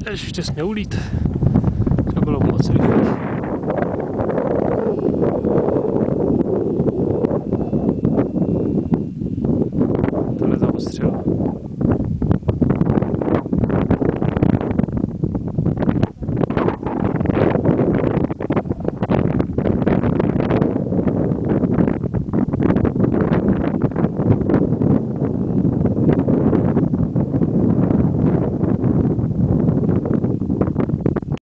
Ještě směl ulít. To bylo moc rychle. Tohle zaostřilo.